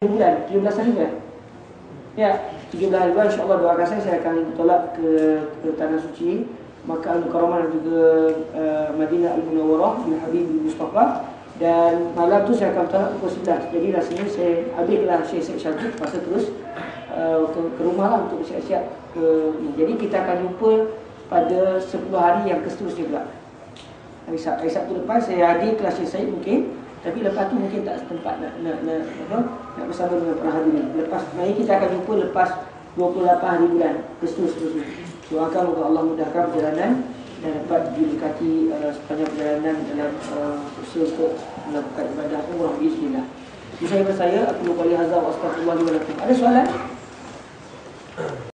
bulan, 17 hari kan? Ya, 17 hari bulan insya-Allah doakan saya akan bertolak ke tanah suci Makkah Al-Mukarramah dan juga Madinah Al-Munawwarah bin Habib bin Mustafa, dan malam tu saya akan bertolak pukul 11. Jadi rasanya saya habislah Syekh Syarif, lepas terus ke rumah lah untuk siap-siap ke ni. Jadi kita akan jumpa pada 10 hari yang seterusnya pula. Hari Sabtu depan saya hadir kelas Syekh Said mungkin, tapi lepas tu mungkin tak setempat nak bersama dengan para hadirin. Lepas mari kita akan jumpa lepas 28 hari bulan seterusnya. Doakan moga Allah mudahkan perjalanan dan dapat diberkati sepanjang perjalanan dalam usaha untuk melakukan ibadah umrah bismillah. Itu sahaja saya, aku lupa lihat hazar wa astagfirullah wa lakum. Ada soalan?